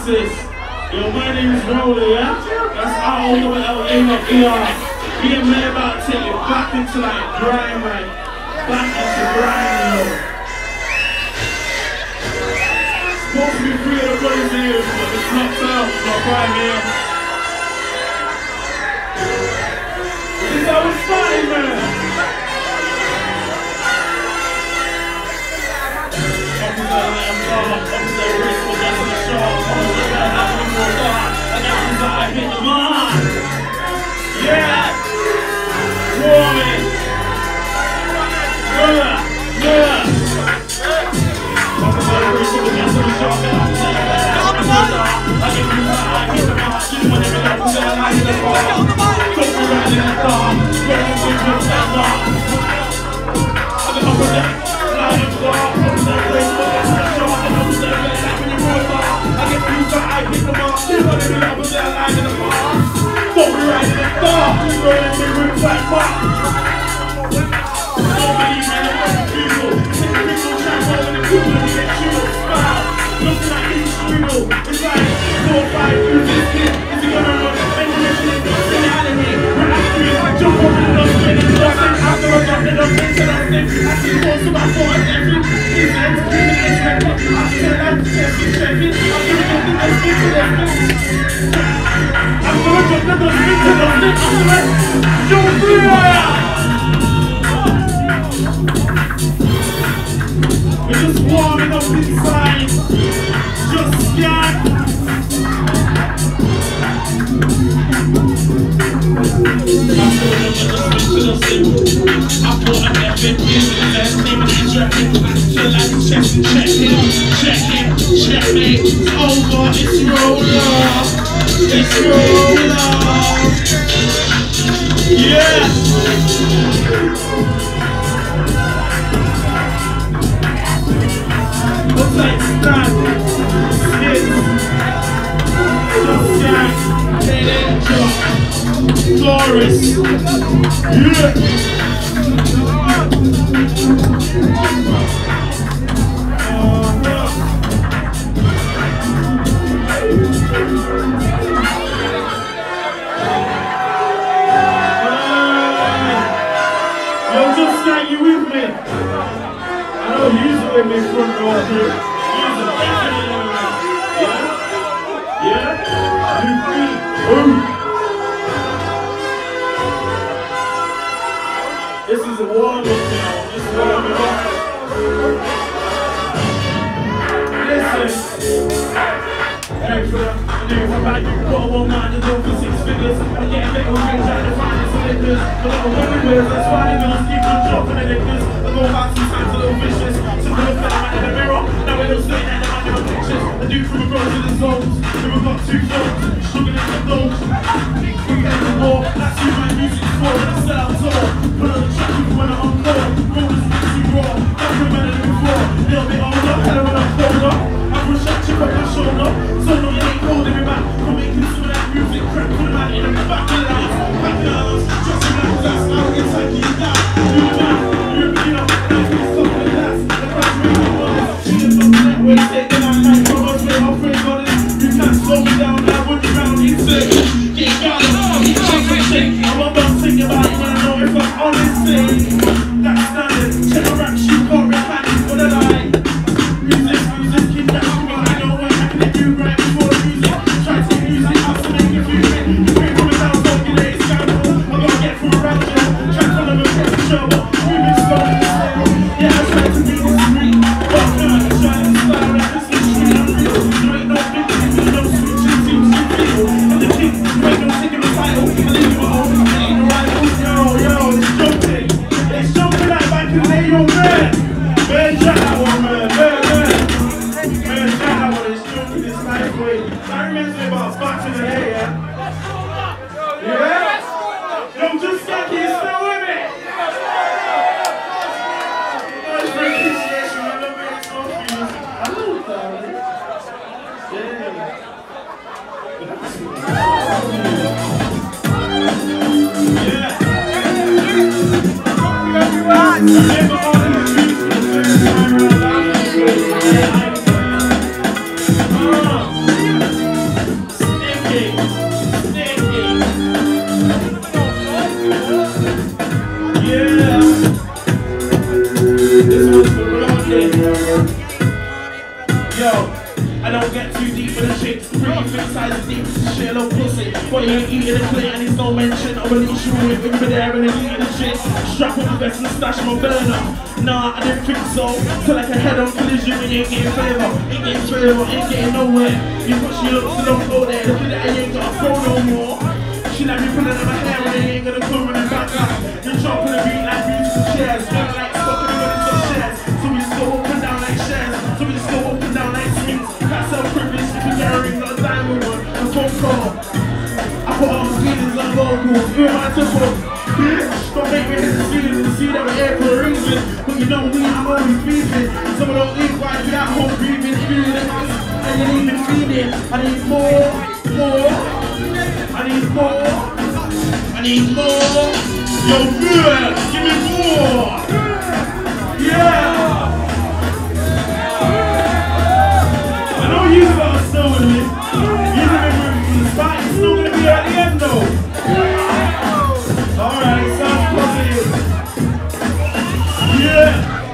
Genesis. Yo, my name is Rolly, yeah? That's R-O-L-A-E-R. Me and man about to take you back into like grind, man. Back into grind, yo. Supposed to be free of the boys here, but it's knocked out. Not right here. This is how it's started, man. I hit the mark. Yeah. Warming. Yeah. We're just warming up inside. Just scan. I thought I'd never been the last name of the track. Feel like check it. It's over, it's roller. Yeah. What's like stand? Skits. Just gang. Taurus. Yeah. Yo, just gang, you with me? I know usually with me front row here. Usually definitely with me. Yeah? You free? Boom! This is a warm-up now. This is warming up. Listen. Hey, for the back, you got one mind and over 6 figures. I'm getting big on me, trying to find some liquors. But I'm women with, that's why they don't keep on dropping the liquors. I go back sometimes a little vicious. So we look at the man in the mirror. Now we don't say that the man in the pictures. I do from across to the zones. We've got 2 phones, struggling in the domes. We get the war, that's who my music's for. And I sell out tour. Put on the track when I'm on call. Rollers makes you raw. That's the man in the before. Little bit older, hell when I'm colder. I push that chip up my shoulder. So no, it ain't holding me back. I'm making some of that music crap. Put them out in the back of the house. Back of the house. Just in that glass. I'll get tacky and down. Do the man. You're being up. That's me stuff like that. The crowd's really honest. She just up that way. Take the night night. From us, we're offering honest. You can't slow me down. I would be round in circles. Get guarded. Shake. I'm about to think about it when I know if I'm honest. That's standard. Check my rap sheet. Can't reply. What a lie. Music, keep that on me. I know what happened to you right before the music. Try to take music out to make it feel it. You can't come down, don't get it, it's scandal. I'm gonna get through around you. Try to follow the press trouble. Moving slow in the stable. Yeah, I try to be discreet. But no, I'm trying to style like this is street. I'm real. There ain't no big thing, no switching teams, you feel. And the king, you ain't no taking the title. I leave you at home, it ain't the right move. Yo, it's jumping. It's jumping like back in the day, yo, man. Man, shout out one, man. Man, shout out one. It's jumping this nice way. That reminds me about back in the day, yeah? Yeah? Yo, just got you still with me? Nice for appreciation. I love it. It's so feels. I love that. Yeah. get too deep for the shit. Pretty fit size is deep, shit low pussy. But you ain't eating the plate and it's no mention. I'll release you with when you're there and then eating the shit. Strap on the vest and stash my burner. Nah, I didn't think so. Till like a head-on collision when you ain't getting flavor. Ain't getting flavor, ain't getting nowhere. You push your looks and don't go there. Look at that, you ain't got a phone no more. She let me pulling on my hair and they ain't gonna come running back up. You're dropping the beat like musical chairs. Going like stuck in the running some shares. So we just go up and down like shares. So we just go up and down like swings. That's self-privilege if you get a ring, not a diamond one. A phone call. I put all the feelings on vocals. Who am I to put? Bitch, don't make me hit the ceiling and see that we're here for a reason. But you know me, I'm always beefing. Some of don't eat why you at home breathing. If you really like this, and you ain't even feeding. I need more. I need more. I need more. Yo, good. Give me more. Yeah. I know you guys still with me. You remember the spot is still gonna be at the end though. Alright, sounds positive. Yeah.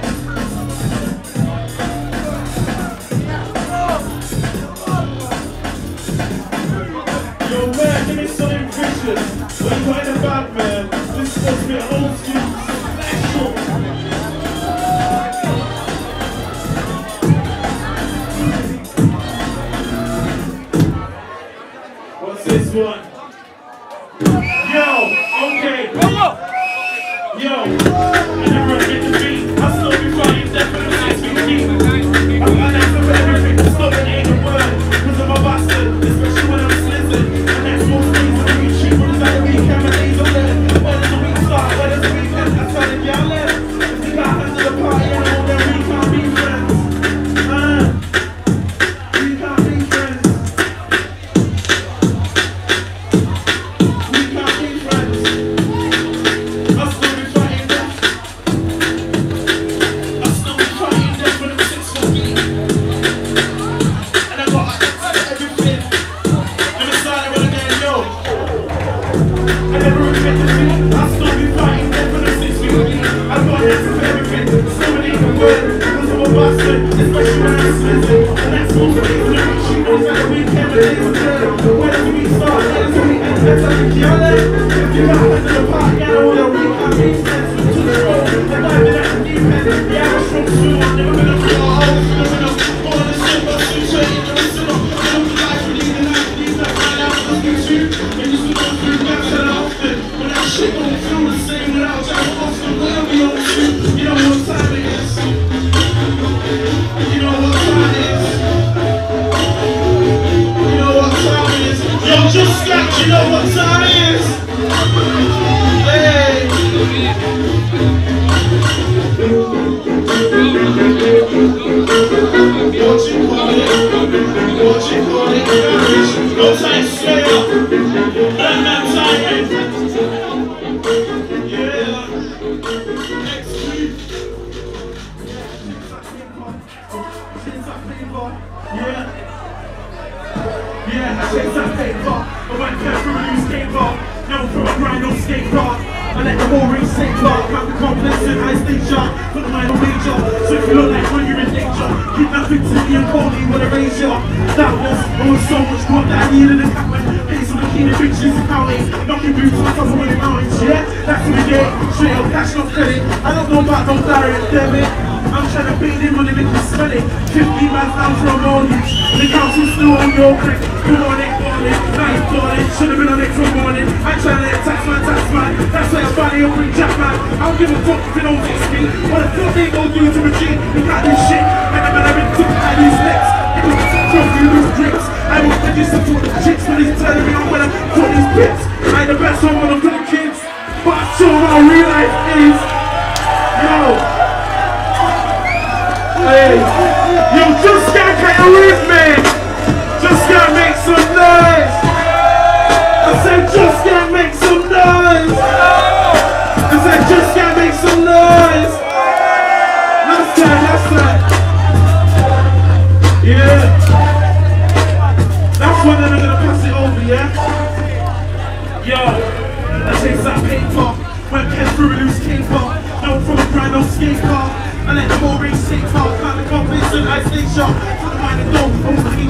Yo man, give me something vicious. What you got in the bag, man? This is supposed to be an old school special. What's this one? Yo, okay. Yo, I never get the beat. I still be fighting death for the next 15. I got that for everything. Stop it ain't a word. Cause I'm a bastard, especially when I'm slizzing. And that's most things that we cheap. What is that the weekend? My days are there. Where does the week start? Where does the weekend? I tell the y'all left. If you got hands to the party and all, then we can't be friends. We can't be friends. We can't be friends. I'll still be fighting death. I'll still be fighting death when I'm 6 foot deep. And I got everything. And it's starting when I get yo. I never regret the thing. I'll still be fighting death when I'm 6 feet deep. I got everything. Still ain't even word. Because I'm a bastard. Especially when I'm slizzing. And that's most of these lyrics. She knows that the weekend and days are there. Where does the week start? Where does the week end? Let's have a y'all left. If you got hands to the party and all, then we can't be friends. To the road. And diving at the deep end. Yeah, I'm a strong suit. Never been a real. Always been a winner. All of the shit, but still trading the original. I don't be like for these and like for these. Like right now, I'm YouTube. And you still don't feel back so often. But that shit don't feel the same without Jack Austin. Where we on shoot. You know what time it is. You know what time it is. You know what time it is. Yo, just scratch, you know what time it is. Hey. What you call it? What you call it? No time slayer. And that time. Yeah. Next week. Yeah. Yeah, I chase that paper. But when I can't through a new skate park. Never throw a grind on skate park. I let the whole ring stay dark. Count the complexity, I stay sharp. Put the mind on major. So if you look like when you're in danger, keep that thing to me and call me with a razor. That was so much more that I needed in that way. Pay some bikini bitches in county. Knocking boots on top of the mountains, yeah? That's what we get. Straight up cash, no credit. I don't know about no direct debit. I'm trying to pay them money, make them spell it. 50 man's down for a mortgage. The council's still on your brick. Good morning, morning. Night morning. Should've been on it from morning. I'm trying to let tax man. That's why I'm body up in Jackman. I don't give a fuck if you don't fix me. What the fuck they gon' do to a G? We got this shit. And I'm gonna be took by these necks. It was from you lose drinks. I was registered to the chicks when he's telling me I'm gonna put these bits. I ain't the best one when I'm for the kids. But I show my real life is. Yo. Hey, yo, just gotta cut your roof, man. Just gotta make some noise. I said, just gotta make some noise. I said, just gotta make some noise. Last time. Yeah. That's when I'm gonna pass it over, yeah? Yo, I chase that paper. Went pen through a loose caper. No from a brand no skate car. I let the whole ring stay far. Can't the confidence and I stay sharp. For the mind and go,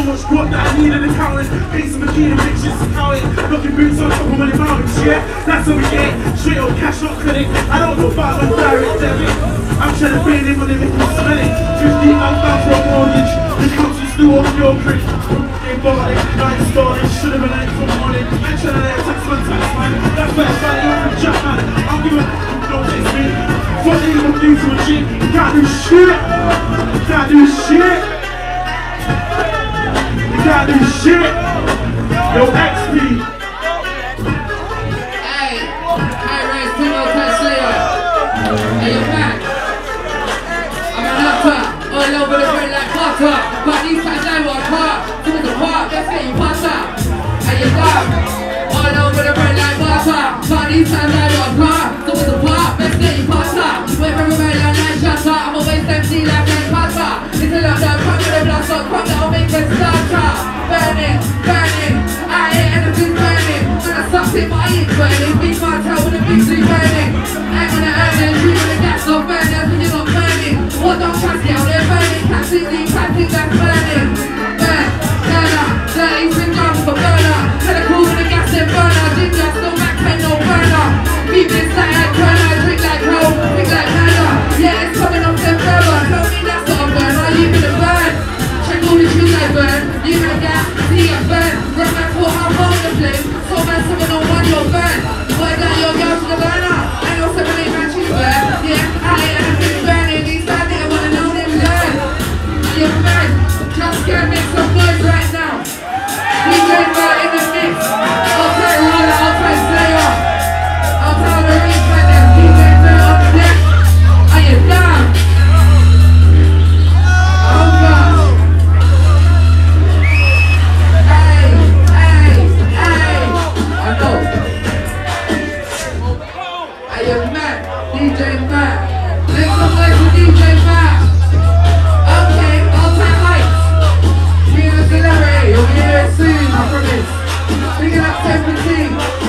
much growth that I need in the counting. Pace of McKean pictures counting. Looking boots on top of money mountains, yeah? That's what we get. Straight up cash, not credit. I don't know about my direct debit. I'm trying to pay them when they make me smell it. 15 I'm down for a mortgage. The council's still on your brick. They bought it, night started. Should've been late for morning. I'm trying to let tax man. That's better than the open jack man. I'll give it, don't text me. What do you want to do to a G? Can't do shit. Can't do shit. You can't do shit. Yo, XP. Hey, Ray, Timo, Tesla. Hey, you're back. I'm an actor, all over the bread like butter. But these times I want part. Someone's a part, let's get you butter. Hey, you're back. All over the bread like butter. But these times I want part. Someone's a part, let's get you butter. Wait for a man like that shutter. I'm always empty like that butter. It's a lockdown, crop with a blast up, crop that'll make it starter. Burning, burning. I ain't anything burning. When I sucked it, my ears burning. Big cartel with a big sleep burning. Ain't gonna earn it, you when the gas not burning. That's when you're not burning. What don't trust you, they're burning. Can't see me, can't think that's burning. Burn, burner, dirty spin down for burner. Tell the cool with the gas and burner. Ginger, still back, pain, no burner. Keep this like burner, drink like coal, drink like burner. Yeah, it's coming off them burner. Tell me that's not a burner, you gonna burn. Check all the shoes I burn. You gonna gas, see I burn. Run back for how long the flame. So man, someone don't want your burn. Boy, down your girl to the burner. I know 7, 8 man, she's burn. Yeah, I ain't anything burning. These guys they wanna know them learn. You're mad, just gonna make some noise right now. DJ Bird in the mix. I'll play Roller, I'll play Slayer. I'll tell the ring right now. DJ Bird on the deck. Are you down? Over. Hey, hey, hey. I know. Are you mad? DJ Matt. Make some noise for DJ Matt. Okay, all time lights. Bring the celebrity. You'll hear it soon, I promise. Bring it up 17.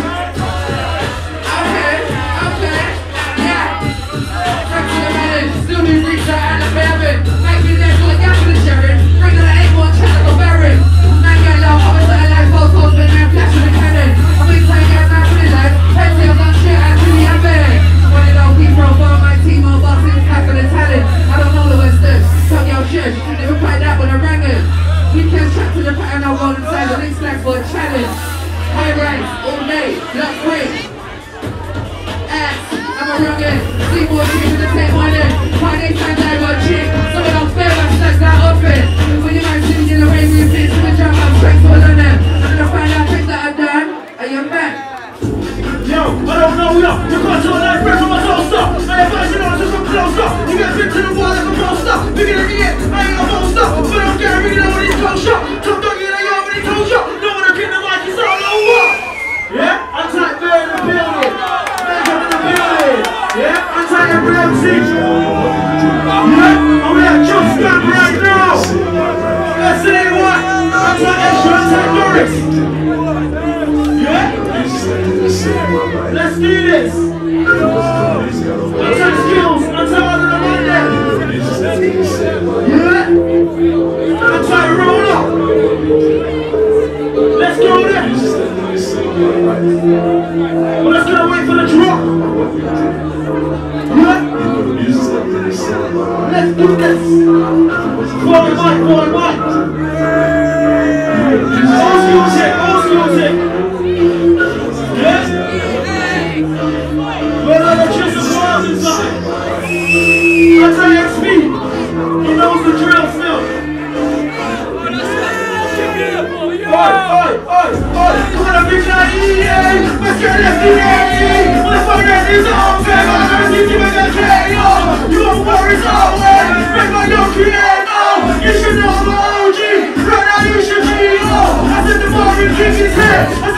Okay, okay. Yeah. Back to the manage. Still do reach out at the Baron. Make me there for the gap for the Sharon. Bring on the A1 channel for Baron. Man get low, I'm a certain life, both hoes, been there, flash with the cannon. I'm big time, get back for the life. Head tails on shit, I really am bad. One of those people from my team on boxing, half of the talent. I don't know the Western. Talk your shit, never find out when I rang it. Weekends track to the pattern, I'll roll inside the links flag for a challenge. High rise, all day, lock quick. Ass, I'm a rugged. See more chicks in the same morning. Friday times I got chick. So it don't fail, I'm stuck that open. When you might see me in the way, we fit to the jump, I'm straight for London. I'm gonna find out things that I've done. Are you mad? Yo, I don't know, yo. You got your life breath from my soul stop. I advise you not to come closer. You get fit to the wall like a poster. Bigger than the end, I ain't a poster. But I'm carrying over these cold shot. Top dog in a yard with these cold shot. No one can the mic, it's all over. Yeah, I'm trying to be in the building. Yeah, I'm trying to bring up six. Yeah, I'm at Just Stop right now. Let's say what? I'm trying to extra attack Doris. Yeah? Let's do this. I'm trying skills. I'm trying to run them. Yeah? I'm trying to roll up. Let's go there. Well, let's get away for the drop. Let's do this! Forward mic! Old school chick! Yes? Well, I'm a kiss of balls inside. That's XP. He knows the drill still. Oi! Wanna be like EA? Let's get FDA! Wanna find out these all back? I'm gonna see you in the KO! You won't worry, it's all way! Make my young create! You should know I'm an OG! Right now you should GO! I said the bar and kick his head!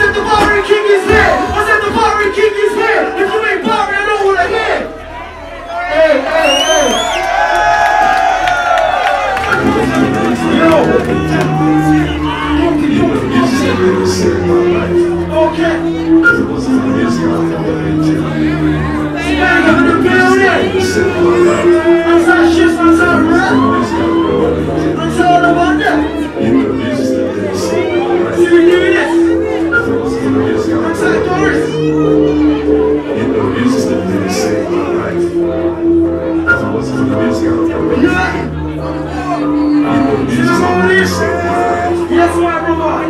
Yes, my brother.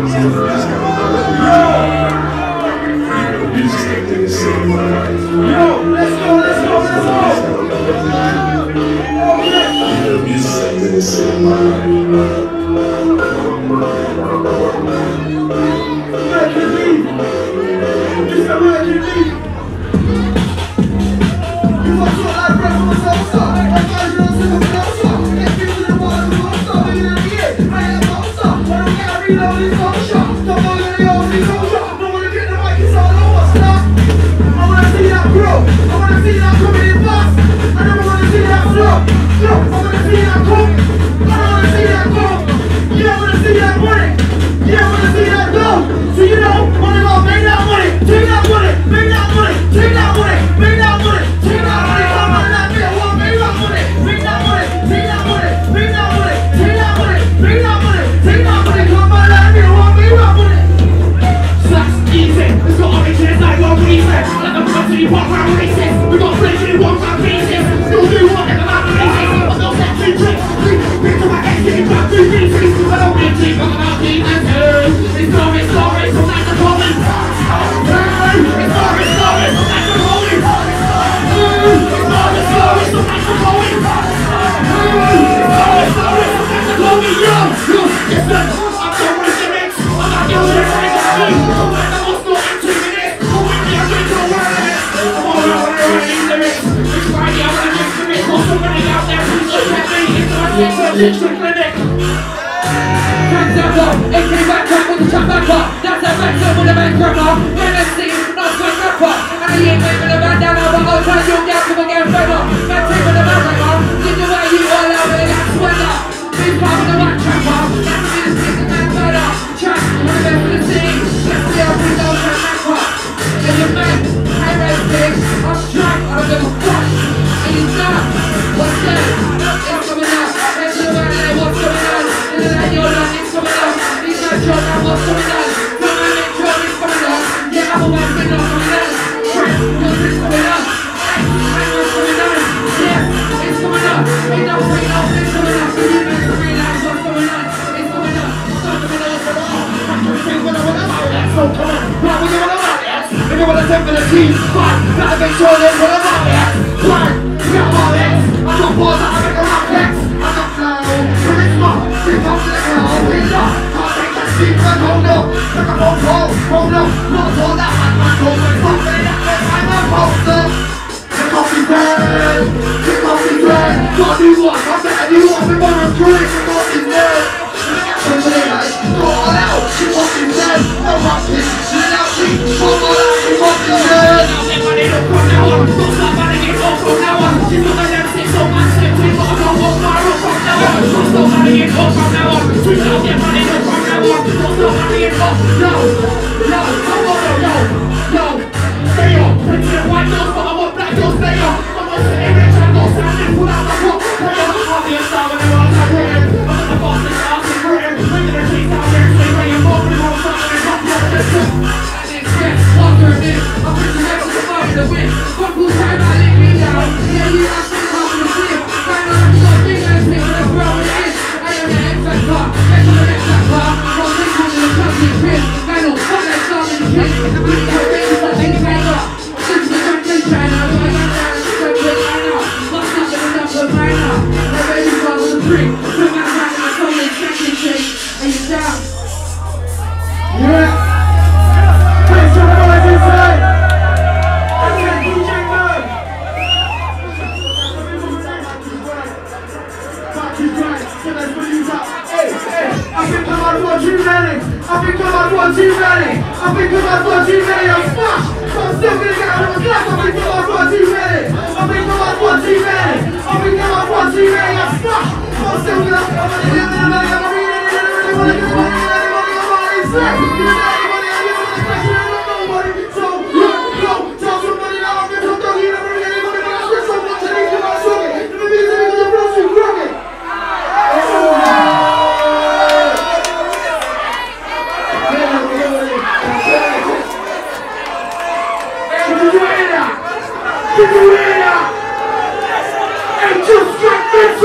Yo, let's go.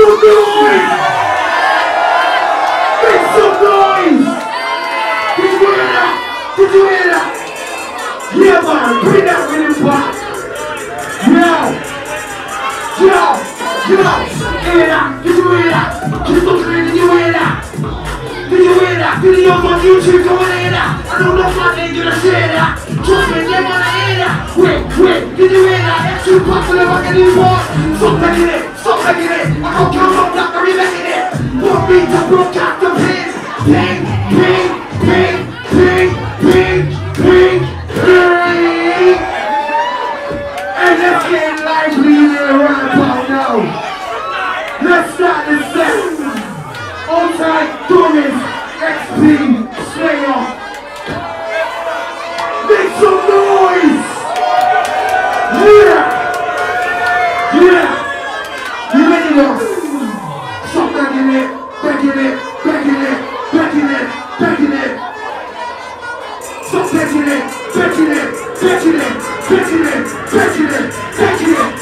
some noise! Make some noise! Did you hear that? Did you hear that? Yeah, man, bring that rhythm back. Yo! Hear that? Did you hear that? Did you hear that? Did you hear that? Videos on YouTube, go and hear that. I don't know if I ain't gonna share that. Trust me, they wanna hear that. Wait, did you hear that? That's too popular, I can do more. Stop making it. I can't count up like I'm remaking it. One beat to broadcast the pain. Ping. And let's get lively in there right about now. Let's start this set. On-time, Doris, XP, Slayer. Make some noise! Yeah! You ready now? Stop backing it. Stop backing it.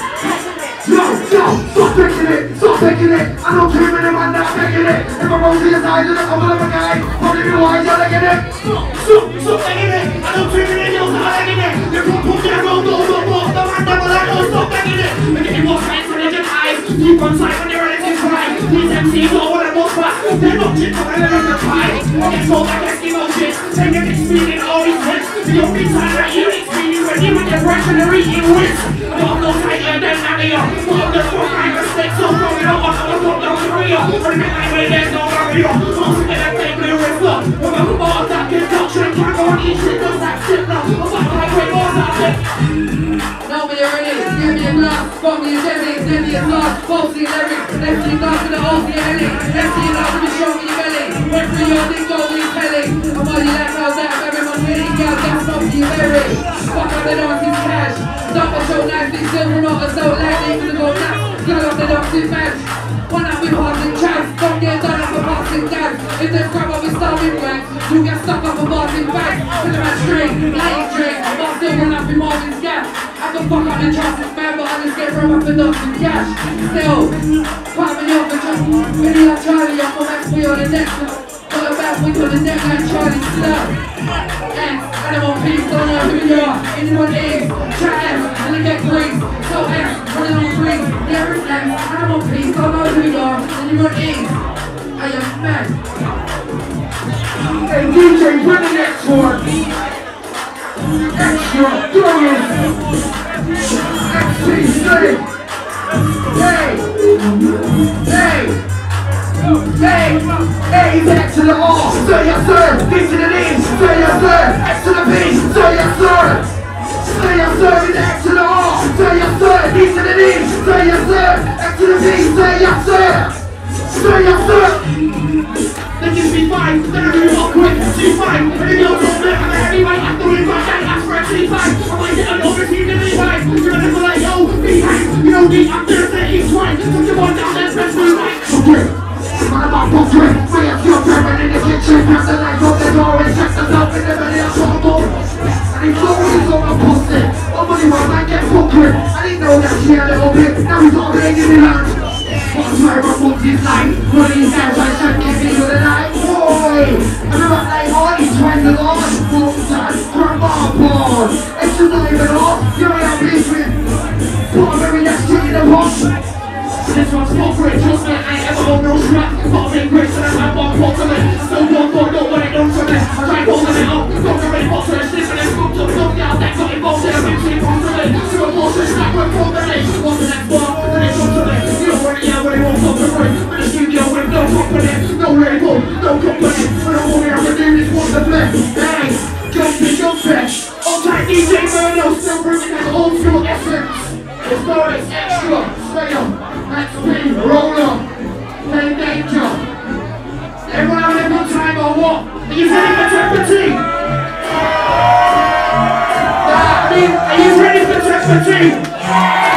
Stop taking it. I don't care when I'm not taking it. If I'm on the side of the couple of a guy, probably be wise, you're taking it. Stop taking it. I don't care when you're not taking it. You're going to put your road over, the man never let go, stop taking it. Make it more friends when they get eyes. Keep on sight when you're ready to cry. These MCs know what I want back. They're not shit for the little pie. Get so back as emotions. Take it speeding all these hits. The only time that you experience when you with your reactionary in wins. I'm no tighter than Nadia. Fuck the fuck my mistakes. So from it up, I'm up down the rear. For the midnight, there's no barrier. Most of them take me with love. Remember more that can touch and can't go on each shit. Does that shit now? I'm like highway more that shit. Know me already, give me a glass. Fuck me a jelly, send me a glass. Falsely lyrics, let's see glass to the old Ellie. Let's see glass to the show me your belly. Went through your thing, go with telly. I'm on your lap, how's that? Everyone's winning, girl, that's not you berry. Fuck up the dancing cash. Stop my show nicely, silver not so lightly. Gonna go nuts, girl off the dancing match. One up with passing chance, don't get done up for passing gas. If they grab up with starving ranks, you get stuck up for passing bags. Put them at string, lighting drink, but still run up in Marvin's gas. I can fuck up the chances, man, but I just get run up and dancing cash. Still, pop me off and just really like Charlie off of XP on the next one. Got a bad week on the neck like Charlie Slur. Animal peace, don't know who you are. Anyone is, try S, and then get green. So S, running on three. There is M, animal peace, don't know who you are. Anyone is, I am mad. Hey DJ, bring the next one. Extra, Doris. XP, Slay. Hey, he's X to the R, say yes sir, D to the D, say yes sir, X to the B, say yes sir. Say yes sir, he's X to the R, say yes sir, D to the D, say yes sir, X to the B, say yes sir. Say yes sir. They just be fine, they're gonna be all quick, she's fine. And if you don't know that, I'm anyway, I have to leave my day, ask for actually fine. I'm like, I'm over to you to be fine. You're gonna be like, yo, be hang. You know me, I'm there to eat swine. Put your one down, let's press me right. Okay. Man, I'm up for quick. We have your parent in the kitchen. Grab the knife off the door and check yourself in the belly of trouble. And he's always on the pussy. Nobody want to get fucked with. I didn't know that she had a little bit. Now he's all laying in the hand. What's my report his life? Running his hands like shaking me with a knife. Boy! And I'm not like, oh, he's trying to launch. Full time, grandma born. It's just not even off. You're in a basement. Put a very next to in the box. This one's for great, trust me, I ain't ever hold no scrap. Got a big grace and I have one pot to it. Still don't know what it done to me. I tried holding it up, got the red box and it's slipping and scooped up. Some gal that got involved in a big team from to it. So a bullshit snack went from the day. What's the next bar? And it's up to me. You know where the air when it won't stop the break. In the studio with no company, no label, no company. But all we have to do is watch the flip. Hey, jump back. On time DJ Murdo, still bringing that old school essence. The story's extra, straight up. XP, roll up, play danger. Everyone having a good time or what? Are you ready for Temperature? Are you ready for Temperature?